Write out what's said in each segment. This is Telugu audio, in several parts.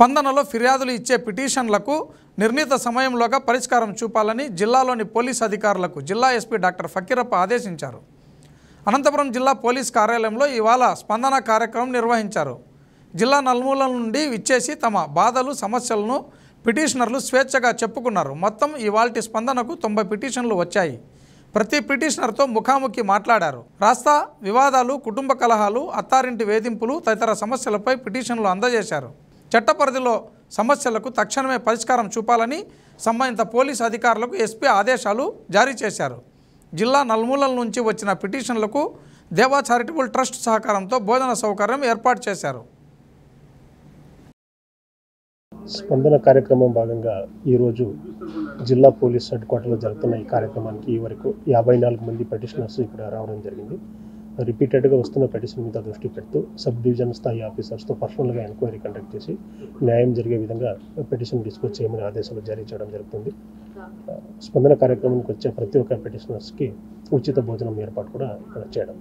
స్పందనలో ఫిర్యాదులు ఇచ్చే పిటిషన్లకు నిర్ణీత సమయంలోగా పరిష్కారం చూపాలని జిల్లాలోని పోలీస్ అధికారులకు జిల్లా ఎస్పీ డాక్టర్ ఫకీరప్ప ఆదేశించారు. అనంతపురం జిల్లా పోలీస్ కార్యాలయంలో ఇవాళ స్పందన కార్యక్రమం నిర్వహించారు. జిల్లా నలుమూలల నుండి విచ్చేసి తమ బాధలు సమస్యలను పిటిషనర్లు స్వేచ్ఛగా చెప్పుకున్నారు. మొత్తం ఇవాల్టి స్పందనకు 90 పిటిషన్లు వచ్చాయి. ప్రతి పిటిషనర్తో ముఖాముఖి మాట్లాడారు. రాస్తా వివాదాలు, కుటుంబ కలహాలు, అత్తారింటి వేధింపులు తదితర సమస్యలపై పిటిషన్లు అందజేశారు. చట్ట పరిధిలో సమస్యలకు తక్షణమే పరిష్కారం చూపాలని సంబంధిత పోలీసు అధికారులకు ఎస్పీ ఆదేశాలు జారీ చేశారు. జిల్లా నలుమూలల నుంచి వచ్చిన పిటిషన్లకు దేవా చారిటబుల్ ట్రస్ట్ సహకారంతో భోజన సౌకర్యం ఏర్పాటు చేశారు. స్పందన కార్యక్రమం భాగంగా ఈరోజు జిల్లా పోలీస్ హెడ్ క్వార్టర్లో జరుగుతున్న ఈ కార్యక్రమానికి ఈ వరకు 54 మంది పిటిషనర్స్ ఇక్కడ రావడం జరిగింది. రిపీటెడ్గా వస్తున్న పిటిషన్ మీద దృష్టి పెడుతూ సబ్ డివిజన్ స్థాయి ఆఫీసర్స్తో పర్సనల్గా ఎంక్వైరీ కండక్ట్ చేసి న్యాయం జరిగే విధంగా పిటిషన్ డిస్పోజ్ చేయమని ఆదేశాలు జారీ చేయడం జరుగుతుంది. స్పందన కార్యక్రమానికి వచ్చే ప్రతి ఒక్క పిటిషనర్స్కి ఉచిత భోజనం ఏర్పాటు కూడా ఇక్కడ చేయడం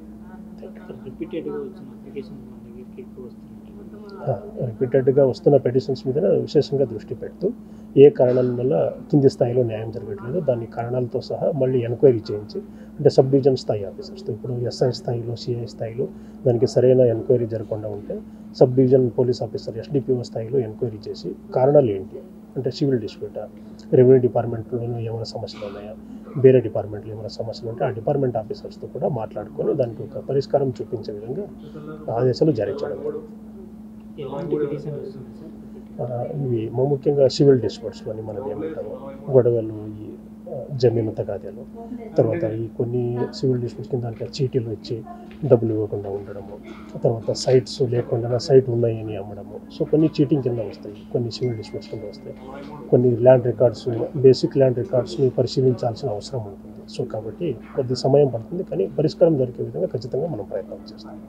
రిపీటెడ్గా వస్తున్న పిటిషన్స్ మీద విశేషంగా దృష్టి పెడుతూ ఏ కారణాల వల్ల కింది స్థాయిలో న్యాయం జరగట్లేదు దాని కారణాలతో సహా మళ్ళీ ఎంక్వైరీ చేయించి అంటే సబ్ డివిజన్ స్థాయి ఆఫీసర్స్తో ఇప్పుడు ఎస్ఐ స్థాయిలో సిఐ స్థాయిలో దానికి సరైన ఎంక్వైరీ జరగకుండా ఉంటే sub division police officer SDPO స్థాయిలో ఎంక్వైరీ చేసి కారణాలు ఏంటి అంటే సివిల్ డిస్ప్యూటా, రెవెన్యూ డిపార్ట్మెంట్లోనూ ఏమైనా సమస్యలు ఉన్నాయా, వేరే డిపార్ట్మెంట్లో ఏమైనా సమస్యలు ఉంటే ఆ డిపార్ట్మెంట్ ఆఫీసర్స్తో కూడా మాట్లాడుకొని దానికి ఒక పరిష్కారం చూపించే విధంగా ఆదేశాలు జారీ చేయడం. ఇవి ముఖ్యంగా సివిల్ డిస్ప్యూట్స్లోని మనం ఏమంటాము గొడవలు, ఈ జమీను తగాదాలు, తర్వాత ఈ కొన్ని సివిల్ డిస్ప్యూట్స్ కింద దానికి చీటీలు ఇచ్చి డబ్బులు ఇవ్వకుండా ఉండడము, తర్వాత సైట్స్ లేకుండా సైట్ ఉన్నాయని అమ్మడము. సో కొన్ని చీటింగ్ కింద వస్తాయి, కొన్ని సివిల్ డిస్ప్యూట్స్ కింద వస్తాయి. కొన్ని ల్యాండ్ రికార్డ్స్, బేసిక్ ల్యాండ్ రికార్డ్స్ని పరిశీలించాల్సిన అవసరం ఉంటుంది. సో కాబట్టి కొద్ది సమయం పడుతుంది, కానీ పరిష్కారం దొరికే విధంగా ఖచ్చితంగా మనం ప్రయత్నం చేస్తాం.